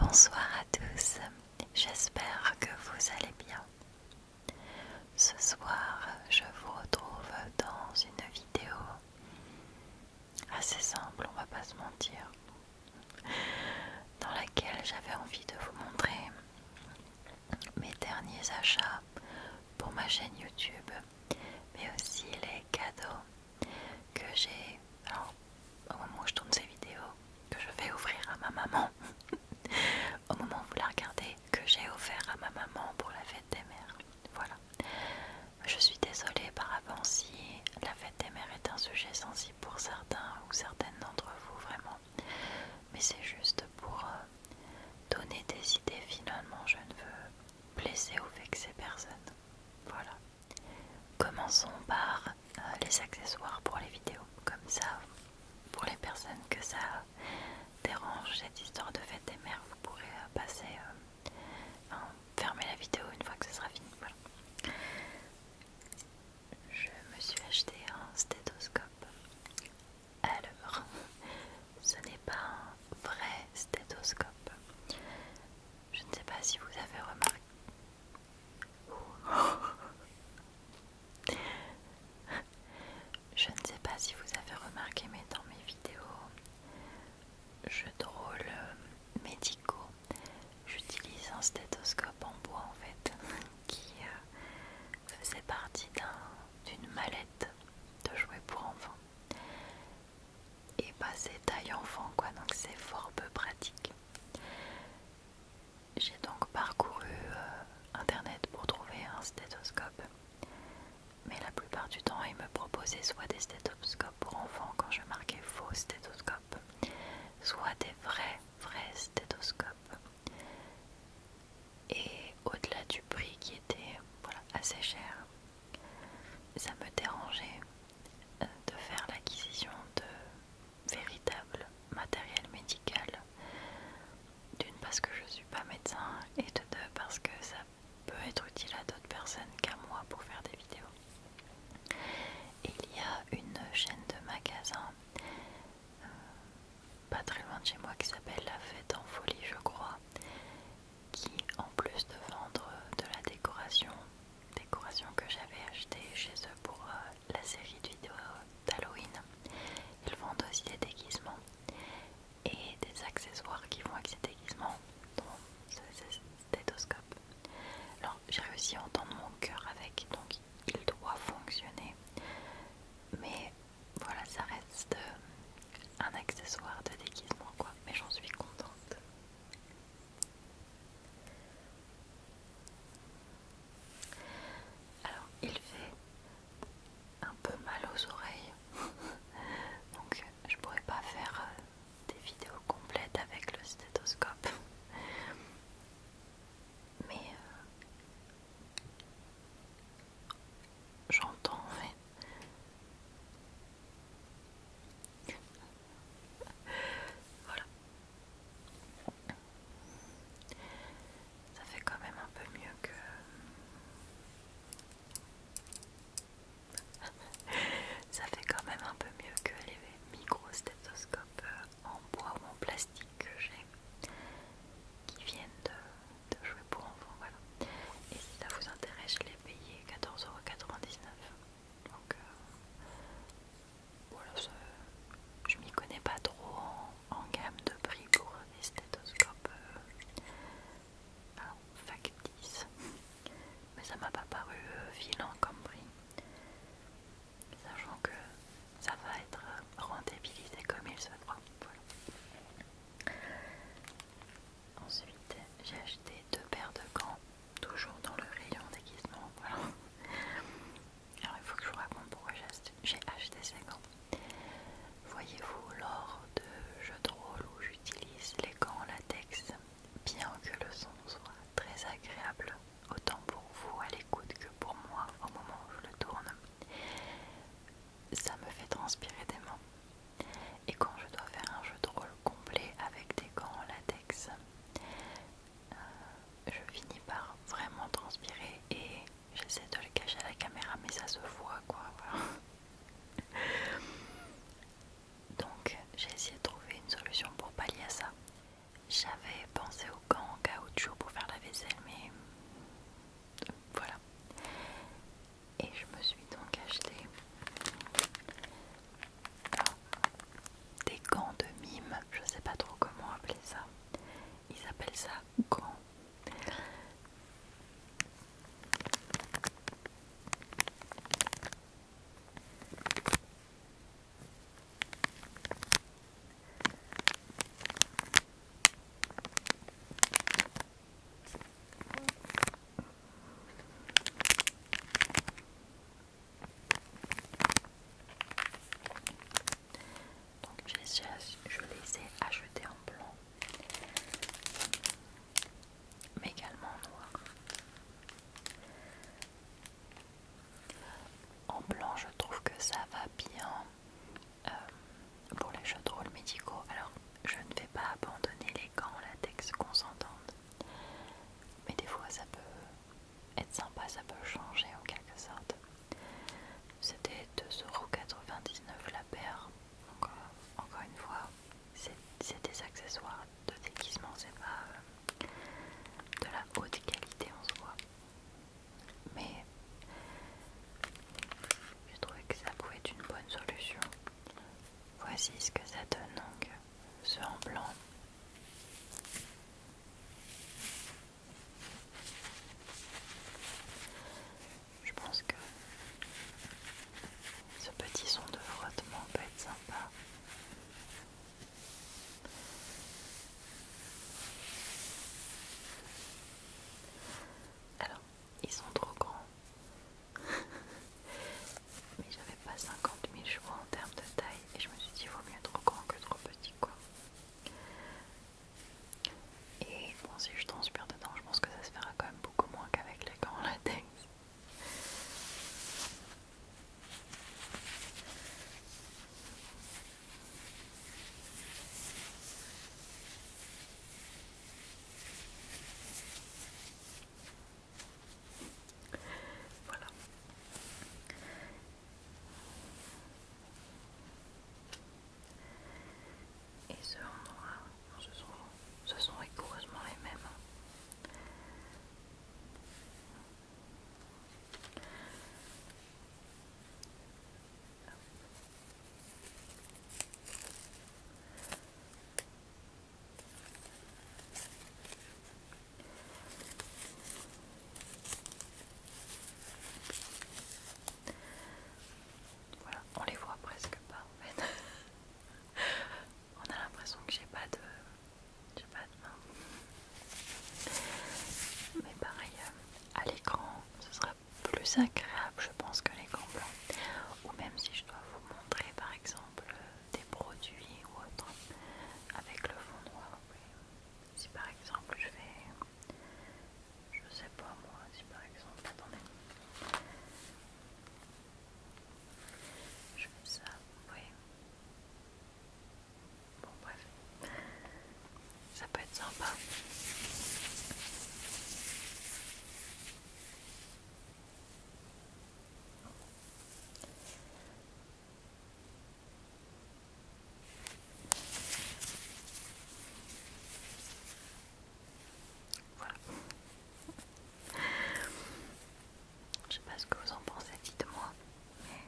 Bonsoir à tous, j'espère que vous allez bien. Ce soir, je vous retrouve dans une vidéo assez simple, on va pas se mentir, dans laquelle j'avais envie de vous montrer mes derniers achats pour ma chaîne YouTube, mais aussi les cadeaux que j'ai, alors au moment où je tourne ces vidéos, que je vais ouvrir à ma maman. Au moment où vous la regardez, que j'ai offert à ma maman pour la fête des mères. Voilà. Je suis désolée par avance si la fête des mères est un sujet sensible pour certains ou certaines d'entre vous, vraiment. Mais c'est juste pour donner des idées. Finalement, je ne veux blesser ou vexer personne. Voilà. Commençons par les accessoires pour les vidéos. Comme ça, pour les personnes que ça dérange, cette histoire de fête des mères, vous pourrez passer, fermer la vidéo une fois que ce sera fini. Voilà. Je me suis acheté un stéthoscope. Alors, ce n'est pas un vrai stéthoscope. Je ne sais pas si vous avez remarqué. Je ne sais pas si vous avez remarqué, mais dans mes vidéos jeux de rôle médicaux, j'utilise un stéthoscope en bois en fait, qui faisait partie d'une mallette de jouets pour enfants. Et bah c'est taille enfant quoi, donc c'est fort peu pratique. J'ai donc parcouru internet pour trouver un stéthoscope, mais la plupart du temps ils me proposaient soit des stéthoscopes pour enfants quand je marquais faux stéthoscope, soit des vrais stéthoscopes. Et au-delà du prix qui était assez cher, ça me dérangeait de faire l'acquisition de véritable matériel médical. D'une parce que je suis pas médecin et de deux parce que ça peut être utile à d'autres personnes qu'à moi pour faire des vidéos. Et il y a une chaîne de magasins pas très loin de chez moi qui s'appelle La Fête en Folie je crois, qui en plus de vendre de la décoration que j'avais acheté chez eux pour la série de vidéos d'Halloween, ils vendent aussi des déguisements et des accessoires qui vont avec ces déguisements, dont ce stéthoscope. Alors j'ai réussi à entendre mon cœur avec, donc il doit fonctionner, mais voilà, ça reste un accessoire de déguisement quoi, mais j'en suis contente. Alors il fait un peu mal aux oreilles, donc je pourrais pas faire des vidéos complètes avec le stéthoscope, mais j'entends en fait. Voilà. Ça fait quand même un peu mieux que... Ça fait quand même un peu mieux que les micro-stéthoscopes en bois ou en plastique que j'ai, qui viennent de jouets pour enfants, voilà. Et si ça vous intéresse, je l'ai payé 14,99 €. Donc voilà, je m'y connais pas trop en gamme de prix pour des stéthoscopes factices, mais ça m'a pas paru vilain comme prix, sachant que ça va être rentabilisé comme il se doit. Voilà. Ensuite, j'ai acheté 2 paires de gants, toujours dans le rayon déguisement. Voilà. Alors il faut que je vous raconte pourquoi j'ai acheté ces gants. Voyez-vous, lors de jeux de rôle où j'utilise les gants en latex, bien que le son soit très agréable, autant pour vous à l'écoute que pour moi au habillant pour les jeux de rôle médicaux. Alors je ne vais pas abandonner les gants en latex qu'on s'entende, mais des fois ça peut être sympa, ça peut changer en quelque sorte. C'était 2,99 € la paire, donc encore une fois c'est des accessoires de déguisement, c'est pas de la haute qualité en soi, mais j'ai trouvé que ça pouvait être une bonne solution. Voici ce que ça donne, donc ce en blanc. Je pense que ce petit son de frottement peut être sympa. Alors, ils sont trop grands, mais j'avais pas 50 000 choix en termes de taille et je me suis dit il vaut mieux trop grand que trop petit quoi. Et bon, si je transpire dedans, je pense que ça se fera quand même beaucoup moins qu'avec les gants en latex. Voilà. Et ceux en noir, ce sont rigoureusement les mêmes. Voilà, on les voit presque pas en fait. On a l'impression que j'ai pas de main. Mais pareil, à l'écran, ce sera plus agréable, je pense, que l'écran blanc. Ou même si je dois vous montrer par exemple des produits ou autres avec le fond noir. Oui. Si par exemple je sais pas moi, si par exemple, attendez, je fais ça, oui. Bon bref, ça peut être sympa. Voilà. Je sais pas ce que vous en pensez, dites-moi. Mais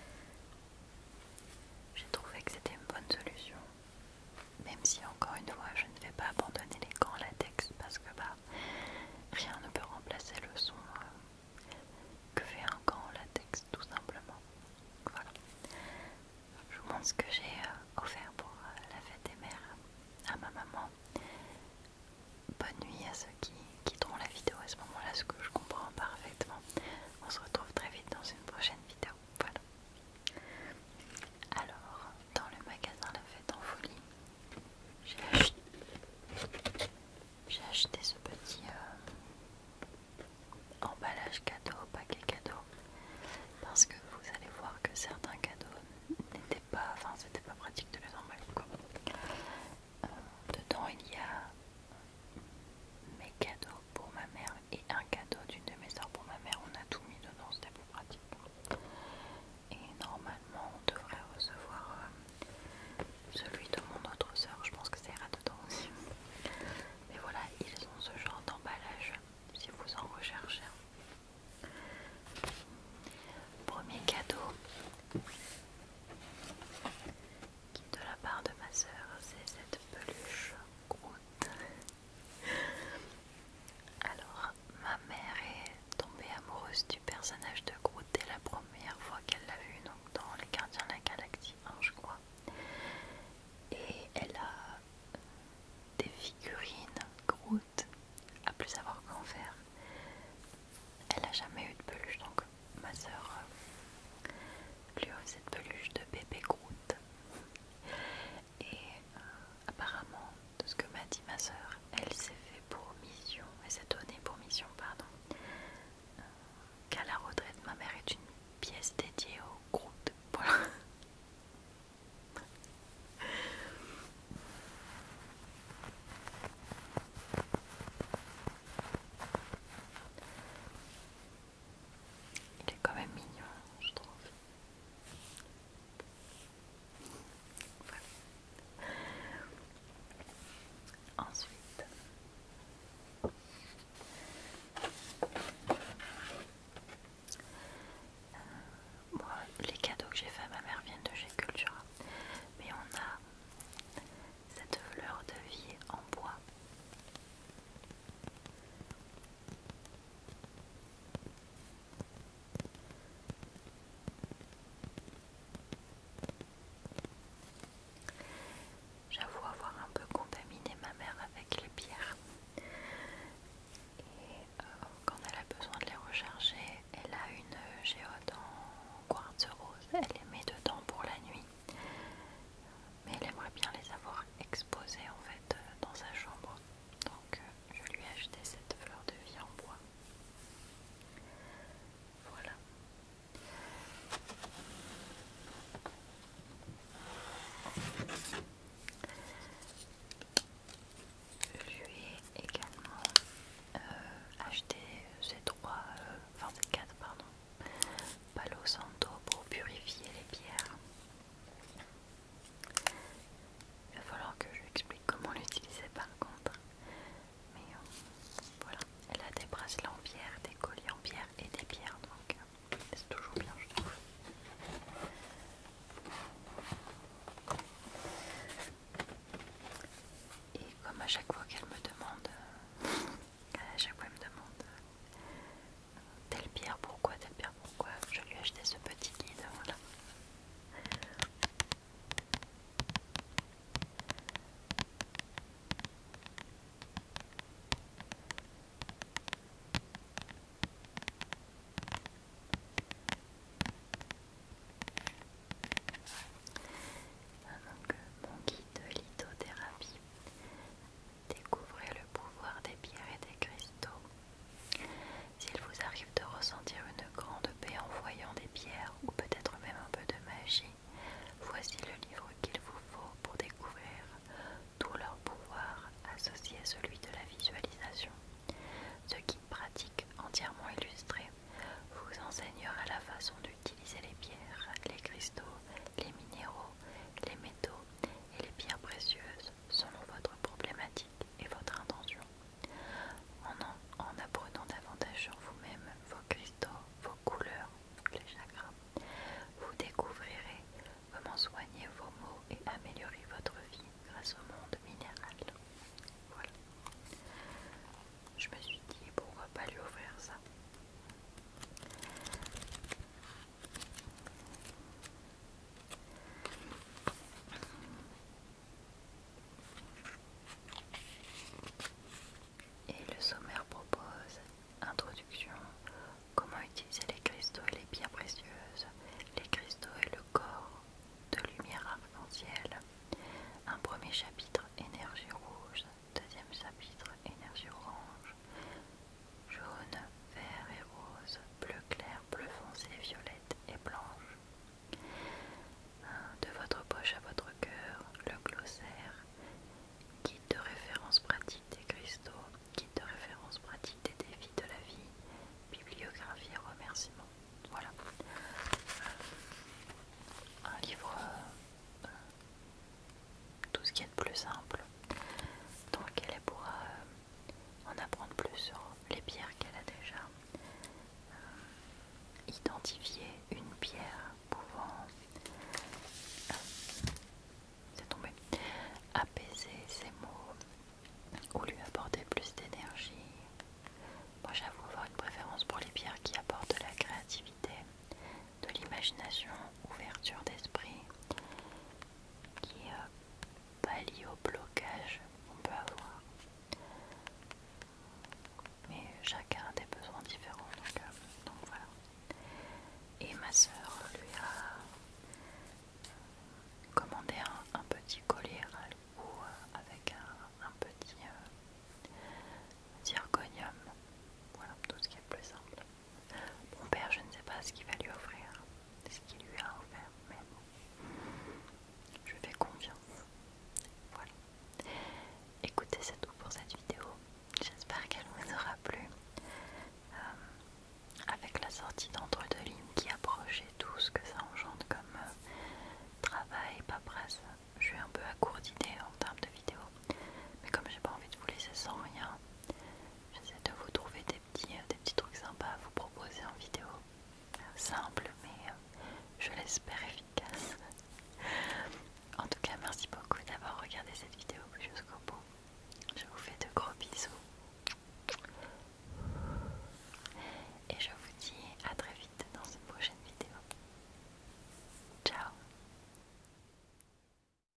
j'ai trouvé que c'était une bonne solution. Même si encore une fois je ne vais pas abandonner les gants en latex parce que bah rien ne peut remplacer le son que fait un gant en latex tout simplement. Voilà. Je vous montre ce que j'ai offert pour la fête des mères à ma maman. Bonne nuit à ceux qui quitteront la vidéo à ce moment-là, ce que je comprends parfaitement. On se retrouve très vite dans une prochaine vidéo. Voilà. Alors, dans le magasin La Fête en Folie, j'ai acheté ce petit emballage cadeau, paquet cadeau, parce que vous allez voir que certains cadeaux n'étaient pas, enfin c'était pas pratique de les emballer quoi. Dedans il y a mes cadeaux pour ma mère et un cadeau d'une de mes soeurs pour ma mère. On a tout mis dedans, c'était plus pratique. Et normalement on devrait recevoir celui de mon autre soeur, je pense que ça ira dedans aussi. Mais voilà, ils ont ce genre d'emballage si vous en recherchez. Premier cadeau qui de la part de ma soeur, c'est cette peluche Groot. Alors, ma mère est tombée amoureuse du personnage de Groot dès la première fois qu'elle l'a vu, donc dans Les Gardiens de la Galaxie 1 je crois. Et elle a des figurines Groot à plus savoir qu'en faire. Elle n'a jamais eu de peluche, donc ma soeur lui offre cette peluche de bébé Groot. Et apparemment, de ce que m'a dit ma soeur, elle s'est fait pour mission, elle s'est donnée pour mission, pardon, qu'à la retraite, ma mère est une pièce dédiée au Groot. Voilà. simple. Donc elle pourra en apprendre plus sur les pierres qu'elle a déjà identifiées, une pierre